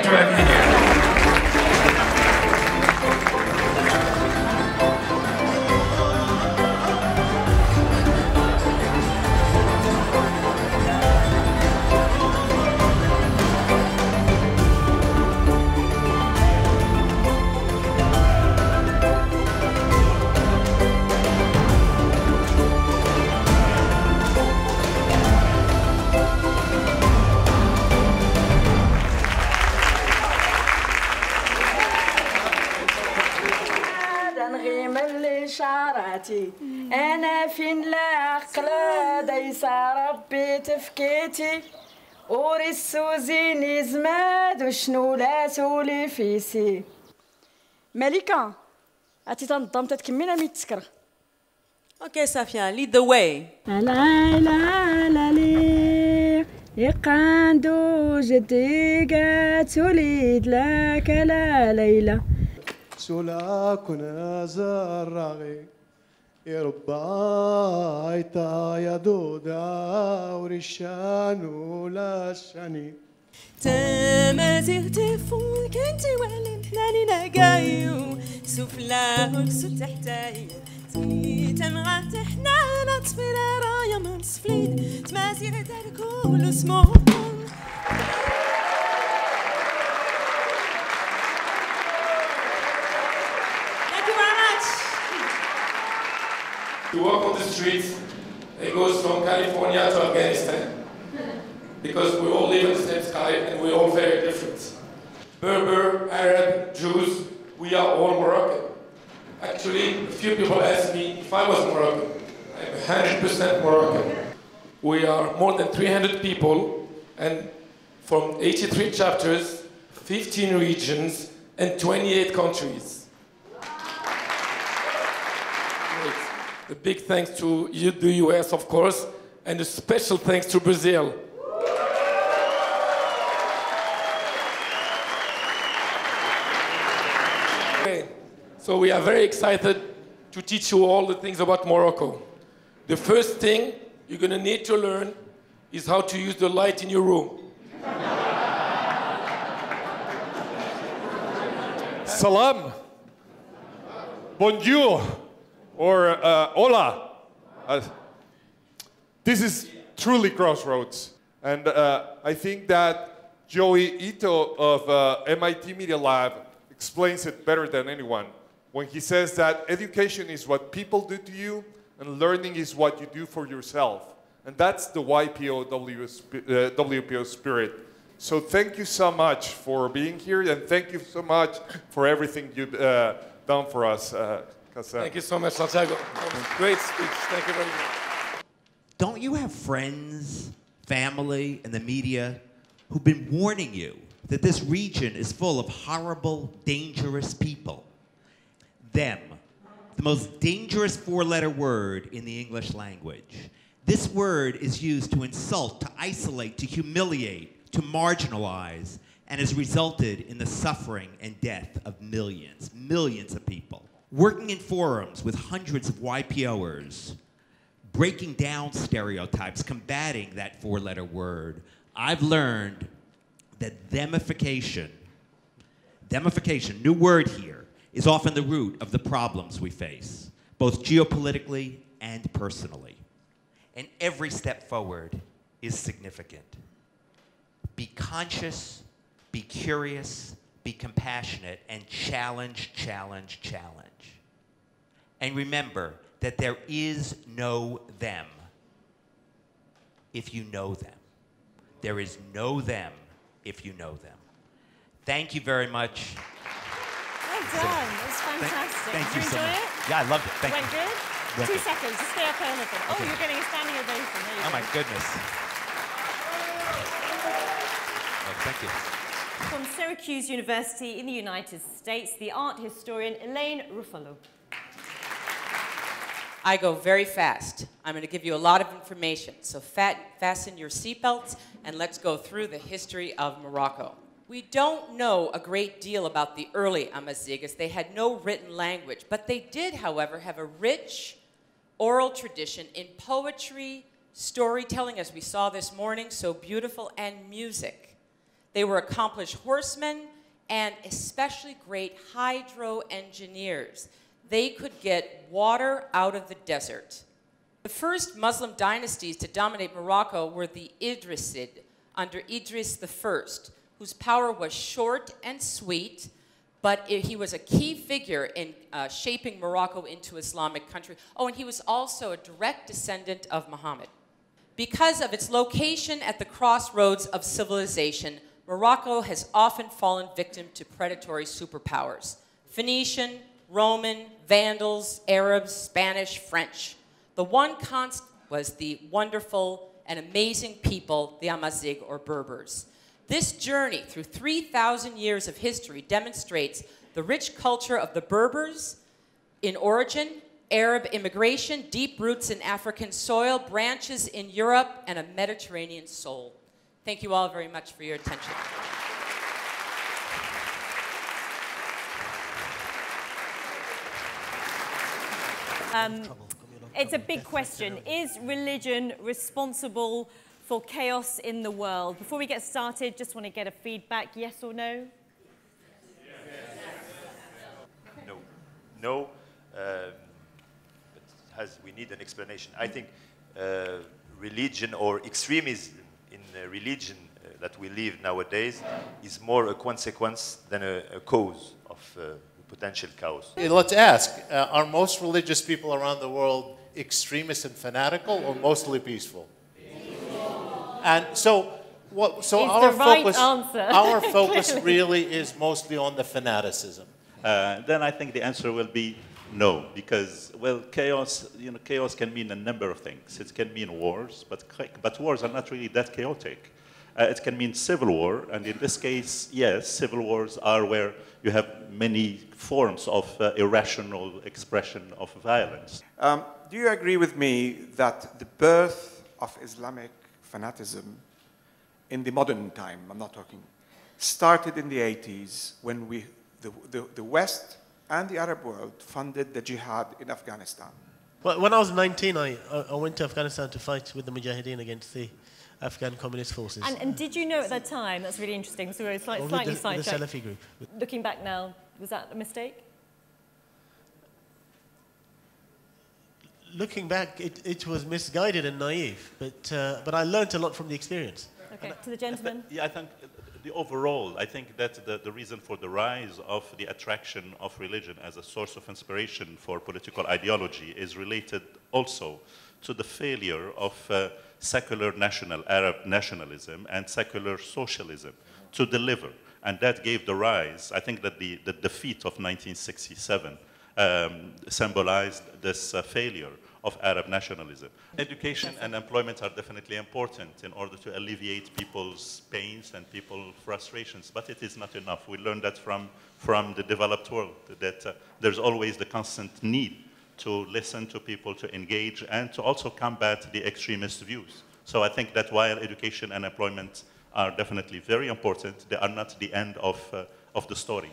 to have you here. أنا فين العقل دايس ربي تفكيتي ورسو زيني زماد وشنو لا سولي فيسي ملكة أتي تنظم تتكمينا ميت تسكر. Okay, Safia, lead the way. لا لا لا لي يقاندو جدي قات توليد لك لا ليلى سولا كنا زرغي يربايتا يا دودا ورشان ولا شاني تمازيغ تفون كنتي ولن حناني نقايو سفلاك سو تحتاي تمغا تحنا نطفل رايا من صفليد تمازيغ تركول اسمهم. To walk on the streets, it goes from California to Afghanistan. Because we all live in the same sky and we're all very different. Berber, Arab, Jews, we are all Moroccan. Actually, a few people ask me if I was Moroccan. I'm 100% Moroccan. We are more than 300 people and from 83 chapters, 15 regions, and 28 countries. A big thanks to the US, of course, and a special thanks to Brazil. Okay. So we are very excited to teach you all the things about Morocco. The first thing you're going to need to learn is how to use the light in your room. Salam. Bonjour. Or hola. This is truly Crossroads. And I think that Joey Ito of MIT Media Lab explains it better than anyone when he says that education is what people do to you and learning is what you do for yourself. And that's the WPO spirit. So thank you so much for being here and thank you so much for everything you've done for us. Thank you so much, Santiago. Great speech. Thank you very much. Don't you have friends, family, and the media who've been warning you that this region is full of horrible, dangerous people? Them, the most dangerous four-letter word in the English language. This word is used to insult, to isolate, to humiliate, to marginalize, and has resulted in the suffering and death of millions of people. Working in forums with hundreds of YPOers, breaking down stereotypes, combating that four-letter word, I've learned that themification, new word here, is often the root of the problems we face, both geopolitically and personally. And every step forward is significant. Be conscious, be curious, be compassionate, and challenge, challenge, challenge. And remember that there is no them if you know them. There is no them if you know them. Thank you very much. Well done. It was fantastic. Thank you so much. It? Yeah, I loved it. Thank Went you. good? Went 2 good. seconds. Just stay up there a little. Oh, Okay. you're getting a standing ovation. There you Oh go. my goodness. Oh, thank you. From Syracuse University in the United States, the art historian Elaine Ruffalo. I go very fast. I'm going to give you a lot of information. So fasten your seatbelts and let's go through the history of Morocco. We don't know a great deal about the early Amazighs. They had no written language, but they did, however, have a rich oral tradition in poetry, storytelling, as we saw this morning, so beautiful, and music. They were accomplished horsemen and especially great hydro engineers. They could get water out of the desert. The first Muslim dynasties to dominate Morocco were the Idrisid under Idris I, whose power was short and sweet, but he was a key figure in shaping Morocco into Islamic country. Oh, and he was also a direct descendant of Muhammad. Because of its location at the crossroads of civilization, Morocco has often fallen victim to predatory superpowers: Phoenician, Roman, Vandals, Arabs, Spanish, French. The one constant was the wonderful and amazing people, the Amazigh or Berbers. This journey through 3,000 years of history demonstrates the rich culture of the Berbers in origin, Arab immigration, deep roots in African soil, branches in Europe, and a Mediterranean soul. Thank you all very much for your attention. It's a big question. Is religion responsible for chaos in the world? Before we get started, just want to get a feedback, yes or no? No. No. We need an explanation. I think religion or extremism in religion that we live nowadays is more a consequence than a cause of potential chaos. Let's ask, are most religious people around the world extremist and fanatical or mostly peaceful? And so, our focus really is mostly on the fanaticism. Then I think the answer will be no, because, well, chaos can mean a number of things. It can mean wars, but wars are not really that chaotic. It can mean civil war, and in this case, yes, civil wars are where you have many forms of irrational expression of violence. Do you agree with me that the birth of Islamic fanaticism in the modern time, I'm not talking, started in the 80s when the West and the Arab world funded the jihad in Afghanistan? Well, when I was 19, I went to Afghanistan to fight with the Mujahideen against the Afghan communist forces. And did you know at that time, that's really interesting, so we're slightly sidetracked. The Salafi group. Looking back now, was that a mistake? Looking back, it was misguided and naive, but I learned a lot from the experience. Okay, to the gentleman. Yeah, I think I think that the reason for the rise of the attraction of religion as a source of inspiration for political ideology is related also to the failure of secular Arab nationalism and secular socialism to deliver. And that gave the rise, I think that the defeat of 1967 symbolized this failure of Arab nationalism. Education and employment are definitely important in order to alleviate people's pains and people's frustrations, but it is not enough. We learned that from the developed world, that there's always the constant need to listen to people, to engage, and to also combat the extremist views. So I think that while education and employment are definitely very important, they are not the end of the story.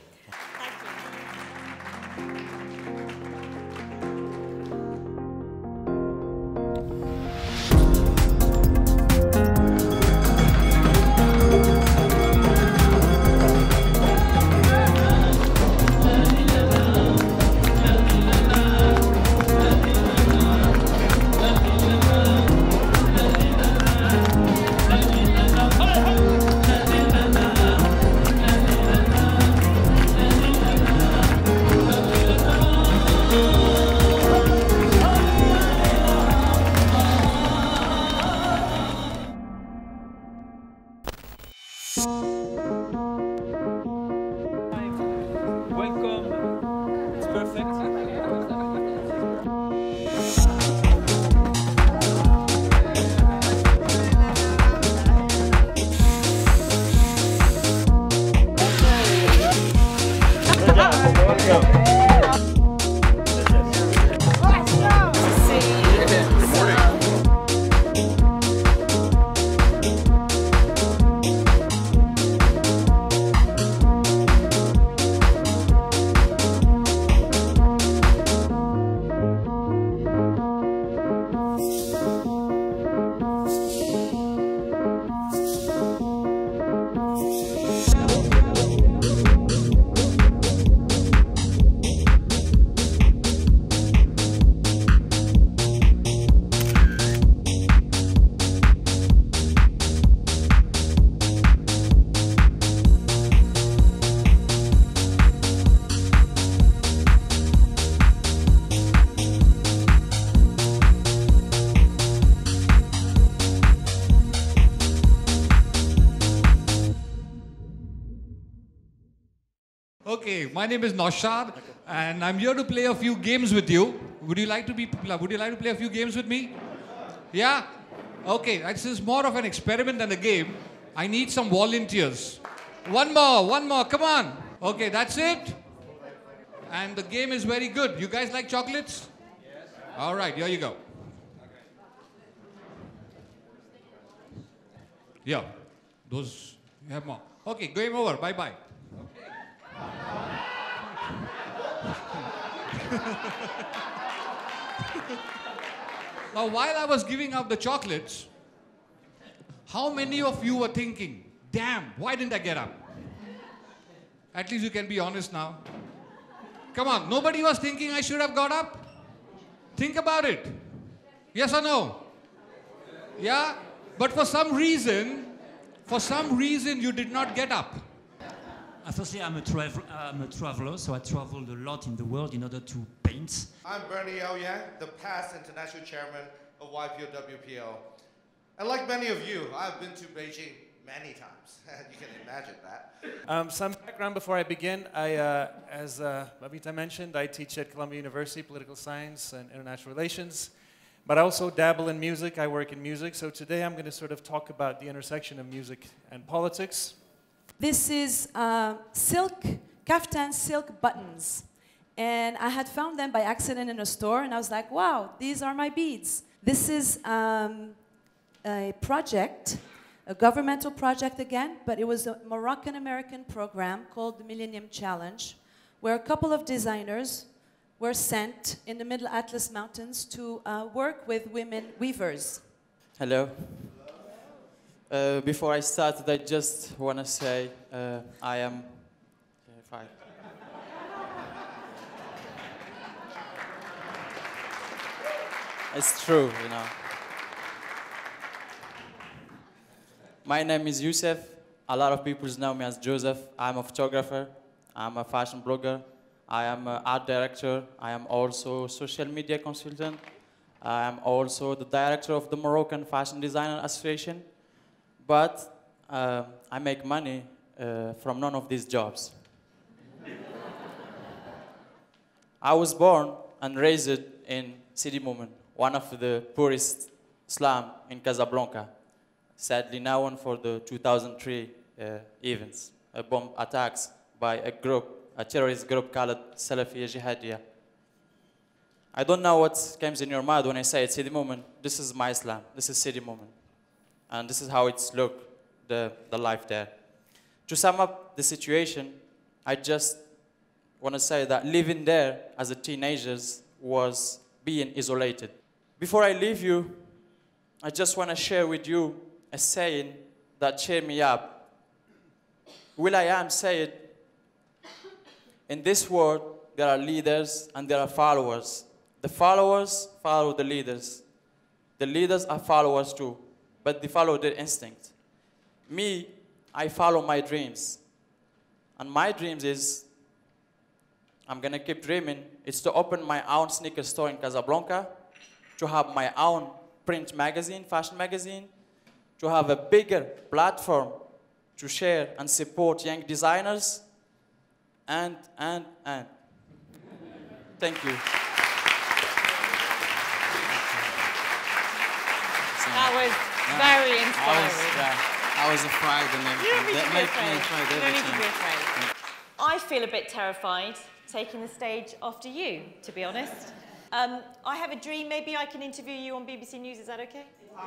Okay, my name is Naushad, and I'm here to play a few games with you. Would you like to play a few games with me? Yeah? Okay, this is more of an experiment than a game. I need some volunteers. One more, come on. Okay, that's it. And the game is very good. You guys like chocolates? Yes. All right, here you go. Yeah, those, you have more. Okay, game over, bye-bye. Now, while I was giving out the chocolates, how many of you were thinking, damn, why didn't I get up? At least you can be honest now. Come on, nobody was thinking I should have got up? Think about it. Yes or no? Yeah? But for some reason you did not get up. Firstly, I'm a traveler, so I traveled a lot in the world in order to paint. I'm Bernie Ouyang, the past international chairman of YPO-WPO. And like many of you, I've been to Beijing many times. You can imagine that. Some background before I begin. As Babita mentioned, I teach at Columbia University, political science and international relations. But I also dabble in music. I work in music. So today I'm going to sort of talk about the intersection of music and politics. This is kaftan silk buttons. And I had found them by accident in a store, and I was like, wow, these are my beads. This is a project, a governmental project again, but it was a Moroccan-American program called the Millennium Challenge, where a couple of designers were sent in the Middle Atlas Mountains to work with women weavers. Hello. Before I start, I just want to say I am... Fine. It's true, you know. My name is Youssef. A lot of people know me as Joseph. I'm a photographer. I'm a fashion blogger. I am an art director. I am also a social media consultant. I am also the director of the Moroccan Fashion Designer Association. But I make money from none of these jobs. I was born and raised in Sidi Moumen, one of the poorest slums in Casablanca, sadly known for the 2003 events, bomb attacks by a terrorist group called Salafiyya Jihadiyya. I don't know what comes in your mind when I say Sidi Moumen. This is my Islam. This is Sidi Moumen. And this is how it's looked, the life there. To sum up the situation, I just want to say that living there as a teenager was being isolated. Before I leave you, I just want to share with you a saying that cheered me up. Will.i.am said, in this world, there are leaders and there are followers. The followers follow the leaders. The leaders are followers too, but they follow their instinct. Me, I follow my dreams. And my dreams is, I'm going to keep dreaming, it's to open my own sneaker store in Casablanca, to have my own print magazine, fashion magazine, to have a bigger platform to share and support young designers, and. Thank you. That was very inspiring. I was afraid and everything. That made me afraid You don't need to everything. be afraid. I feel a bit terrified taking the stage after you, to be honest. I have a dream. Maybe I can interview you on BBC News. Is that okay?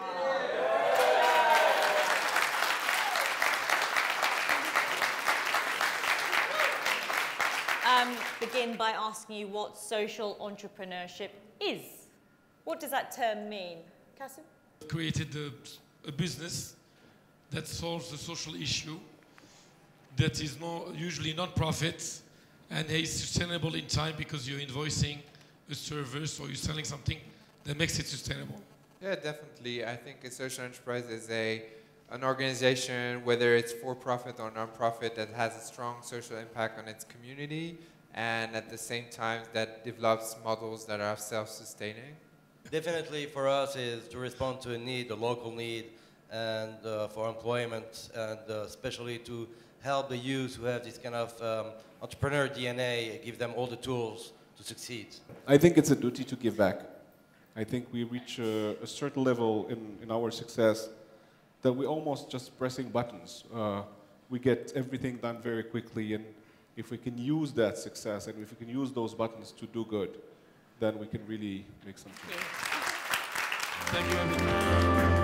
Begin by asking you what social entrepreneurship is. What does that term mean? Kasim? Created a business that solves the social issue that is usually non-profit and is sustainable in time because you're invoicing a service or you're selling something that makes it sustainable. Yeah, definitely. I think a social enterprise is an organization, whether it's for-profit or non-profit, that has a strong social impact on its community and at the same time that develops models that are self-sustaining. Definitely for us is to respond to a need, a local need, and for employment, and especially to help the youth who have this kind of entrepreneur DNA, give them all the tools to succeed? I think it's a duty to give back. I think we reach a certain level in our success that we're almost just pressing buttons. We get everything done very quickly, and if we can use that success and if we can use those buttons to do good, then we can really make some change. Thank you, everyone.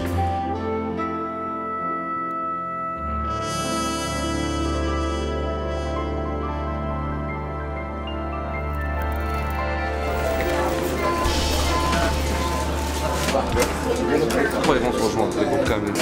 Après, ils vont se rejoindre, les groupes quand même.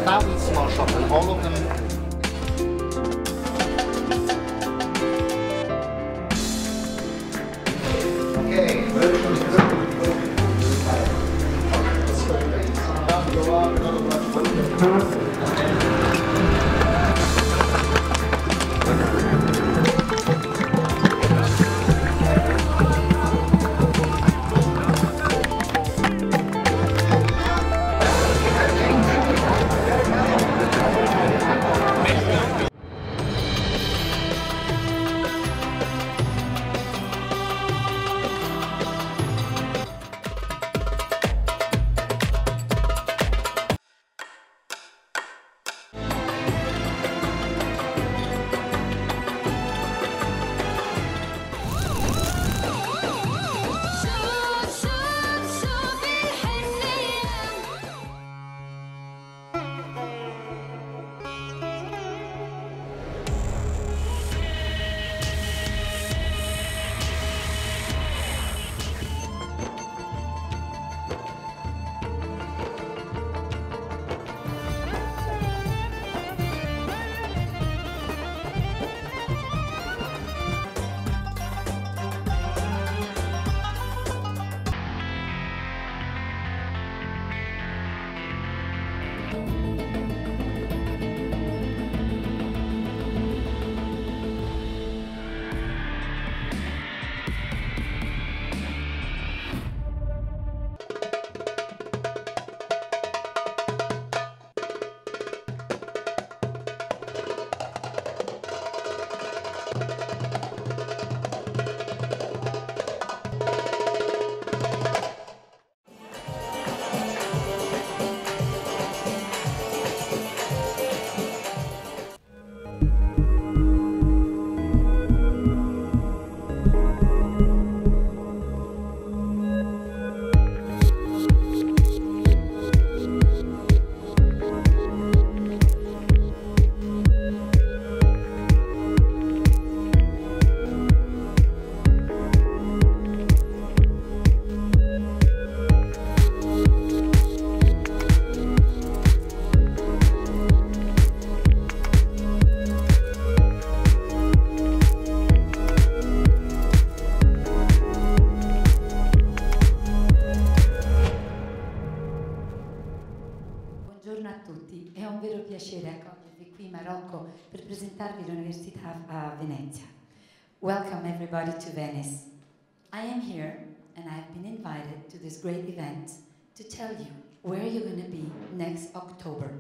Marocco per presentarvi l'Università a Venezia. Welcome everybody to Venice. I am here and I've been invited to this great event to tell you where you're going to be next October.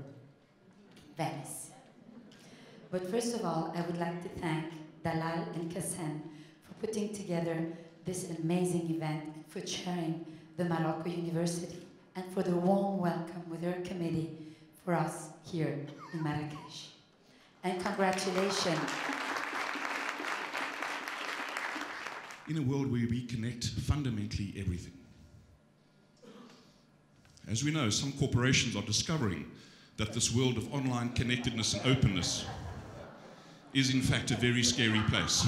Venice. But first of all, I would like to thank Dalal and Kassem for putting together this amazing event, for chairing the Morocco University, and for the warm welcome with their committee for us here in Marrakech. And congratulations. In a world where we connect fundamentally everything. As we know, some corporations are discovering that this world of online connectedness and openness is in fact a very scary place.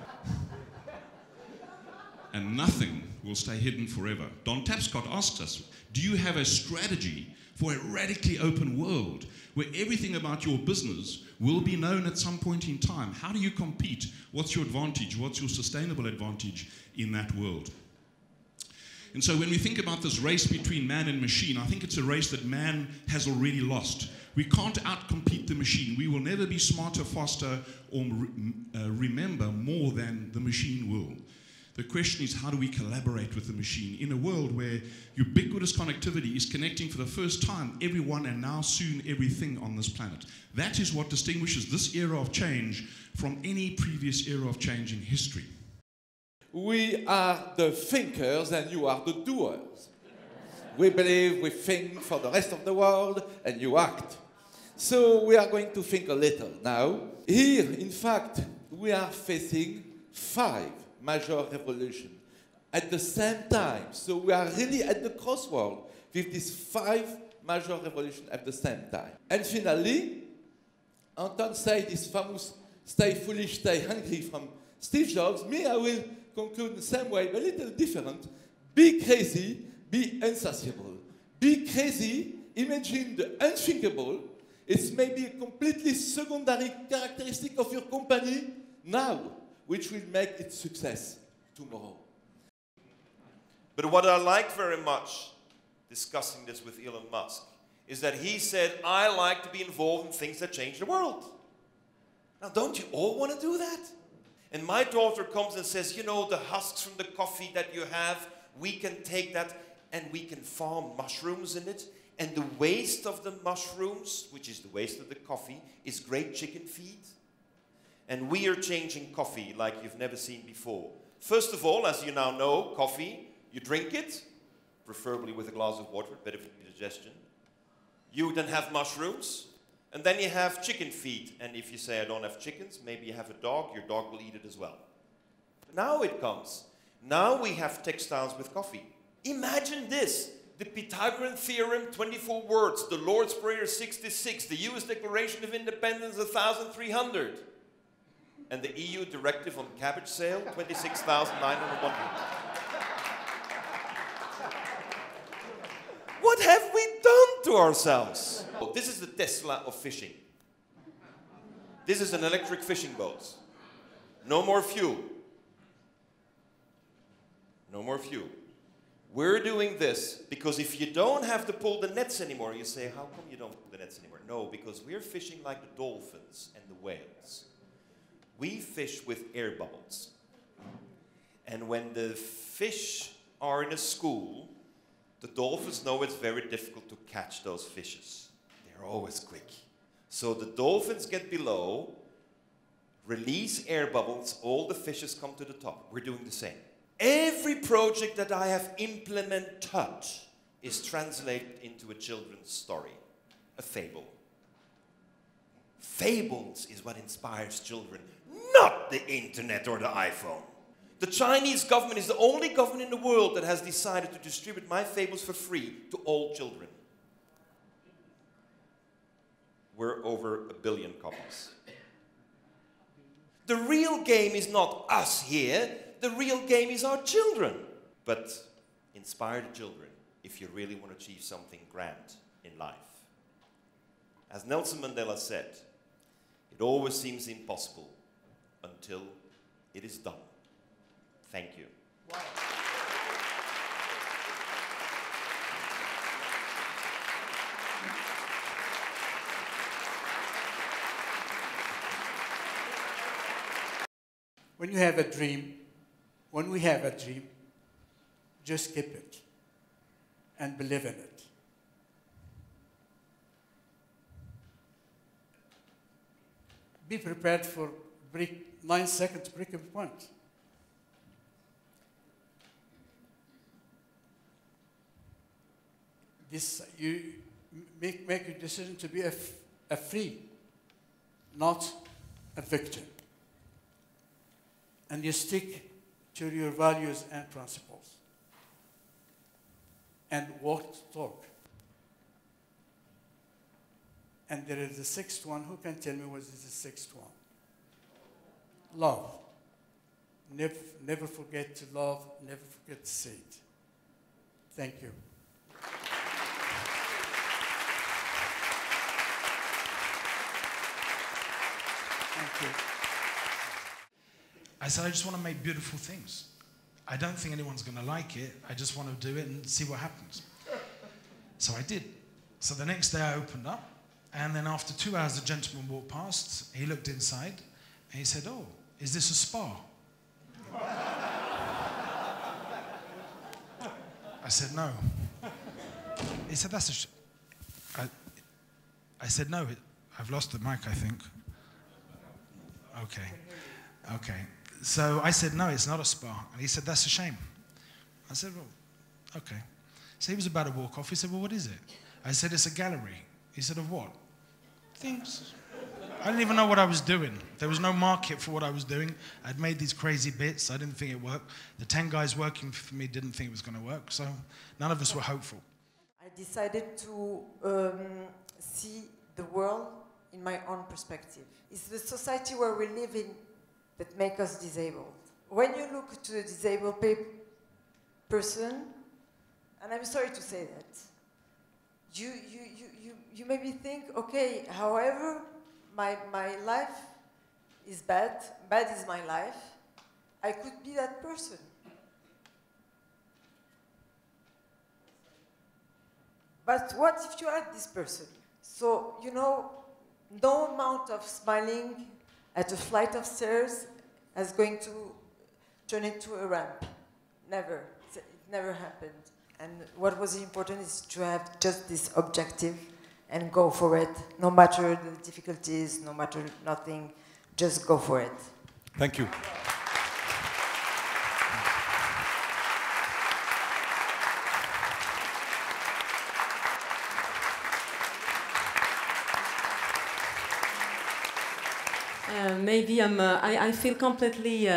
And nothing will stay hidden forever. Don Tapscott asks us, do you have a strategy for a radically open world where everything about your business will be known at some point in time? How do you compete? What's your advantage? What's your sustainable advantage in that world? And so when we think about this race between man and machine, I think it's a race that man has already lost. We can't outcompete the machine. We will never be smarter, faster, or remember more than the machine will. The question is, how do we collaborate with the machine in a world where ubiquitous connectivity is connecting for the first time everyone and now soon everything on this planet? That is what distinguishes this era of change from any previous era of change in history. We are the thinkers and you are the doers. We believe we think for the rest of the world and you act. So we are going to think a little now. Here, in fact, we are facing 5 major revolutions at the same time. So we are really at the crossroads with these 5 major revolutions at the same time. And finally, Anton said this famous "stay foolish, stay hungry" from Steve Jobs. Me, I will conclude in the same way, but a little different. Be crazy, be insatiable. Be crazy, imagine the unthinkable. It's maybe a completely secondary characteristic of your company now, which will make its success tomorrow. But what I like very much, discussing this with Elon Musk, is that he said, I like to be involved in things that change the world. Now, don't you all want to do that? And my daughter comes and says, you know, the husks from the coffee that you have, we can take that and we can farm mushrooms in it. And the waste of the mushrooms, which is the waste of the coffee, is great chicken feed. And we are changing coffee like you've never seen before. First of all, as you now know, coffee, you drink it, preferably with a glass of water, better for digestion. You then have mushrooms, and then you have chicken feed. And if you say, I don't have chickens, maybe you have a dog, your dog will eat it as well. Now it comes. Now we have textiles with coffee. Imagine this. The Pythagorean theorem, 24 words. The Lord's Prayer, 66. The US Declaration of Independence, 1,300. And the EU directive on cabbage sale, 26,901. What have we done to ourselves? This is the Tesla of fishing. This is an electric fishing boat. No more fuel. No more fuel. We're doing this because if you don't have to pull the nets anymore, you say, how come you don't pull the nets anymore? No, because we're fishing like the dolphins and the whales. We fish with air bubbles. And when the fish are in a school, the dolphins know it's very difficult to catch those fishes. They're always quick. So the dolphins get below, release air bubbles, all the fishes come to the top. We're doing the same. Every project that I have implemented is translated into a children's story, a fable. Fables is what inspires children, not the internet or the iPhone. The Chinese government is the only government in the world that has decided to distribute my fables for free to all children. We're over 1 billion copies. The real game is not us here. The real game is our children. But inspire the children if you really want to achieve something grand in life. As Nelson Mandela said, it always seems impossible until it is done. Thank you. Wow. When you have a dream, when we have a dream, just keep it and believe in it. Be prepared for 9 seconds breaking point. This, you make your decision to be a free, not a victim. And you stick to your values and principles. And walk the talk. And there is the 6th one. Who can tell me what is the 6th one? Love. Never forget to love. Never forget to say it. Thank you. Thank you. I said, I just want to make beautiful things. I don't think anyone's going to like it. I just want to do it and see what happens. So I did. So the next day I opened up, and then after 2 hours, the gentleman walked past. He looked inside, and he said, oh, is this a spa? I said, no. He said, I said, no, I've lost the mic, I think. Okay. So I said, no, it's not a spa. And he said, that's a shame. I said, well, okay. So he was about to walk off. He said, well, what is it? I said, it's a gallery. He said, of what? Things. I didn't even know what I was doing. There was no market for what I was doing. I'd made these crazy bits. I didn't think it worked. The 10 guys working for me didn't think it was going to work. So none of us were hopeful. I decided to see the world in my own perspective. It's the society where we live in that makes us disabled. When you look to a disabled person, and I'm sorry to say that, you maybe think, okay, however my life is bad is my life, I could be that person. But what if you are this person? So, you know, no amount of smiling at a flight of stairs is going to turn into a ramp. Never. It never happened. And what was important is to have just this objective and go for it. No matter the difficulties, no matter nothing, just go for it. Thank you. Maybe I feel completely,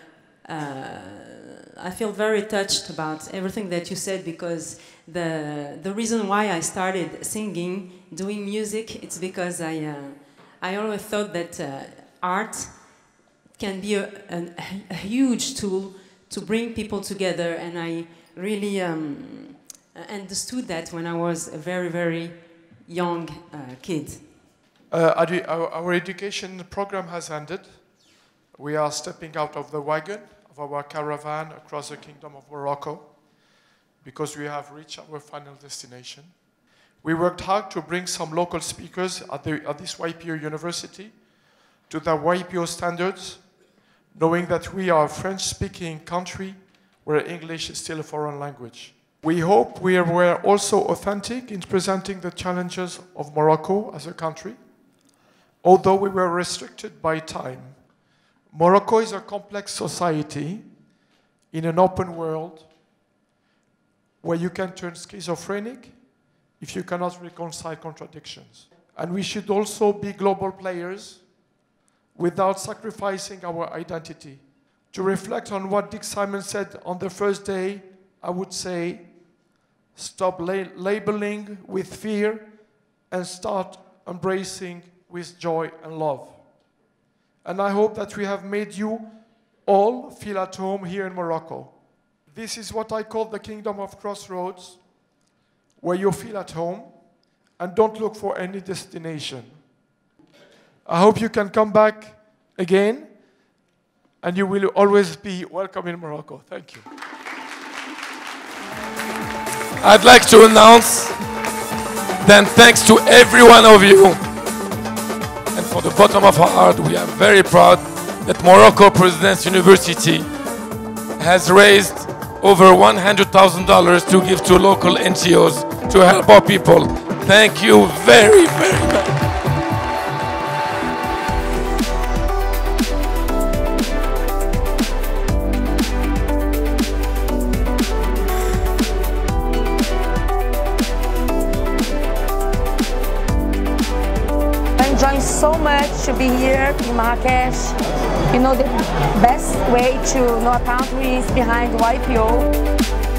I feel very touched about everything that you said, because the reason why I started singing, doing music, it's because I always thought that art can be a huge tool to bring people together, and I really understood that when I was a very, very young kid. Our education program has ended. We are stepping out of the wagon of our caravan across the Kingdom of Morocco because we have reached our final destination. We worked hard to bring some local speakers at this YPO University to the YPO standards, knowing that we are a French-speaking country where English is still a foreign language. We hope we were also authentic in presenting the challenges of Morocco as a country, although we were restricted by time. Morocco is a complex society in an open world where you can turn schizophrenic if you cannot reconcile contradictions. And we should also be global players without sacrificing our identity. To reflect on what Dick Simon said on the first day, I would say, stop labeling with fear and start embracing with joy and love. And I hope that we have made you all feel at home here in Morocco. This is what I call the Kingdom of Crossroads, where you feel at home and don't look for any destination. I hope you can come back again, and you will always be welcome in Morocco. Thank you. I'd like to announce, then thanks to every one of you, and from the bottom of our heart, we are very proud that Morocco President's University has raised over $100,000 to give to local NGOs to help our people. Thank you very, very much. I'm enjoying so much to be here in Marrakech. You know, the best way to know a country is behind YPO.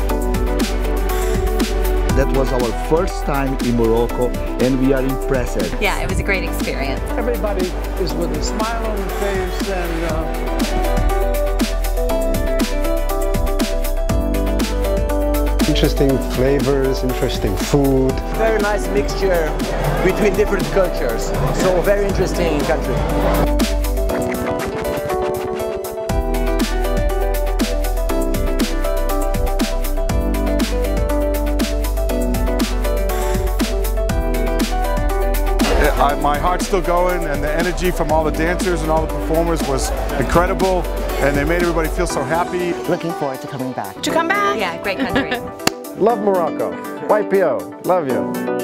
That was our first time in Morocco, and we are impressed. Yeah, it was a great experience. Everybody is with a smile on their face, and interesting flavors, interesting food. Very nice mixture between different cultures. So very interesting country. My heart's still going, and the energy from all the dancers and all the performers was incredible, and they made everybody feel so happy. Looking forward to coming back. To come back? Yeah, great country. Love Morocco. YPO. Love you.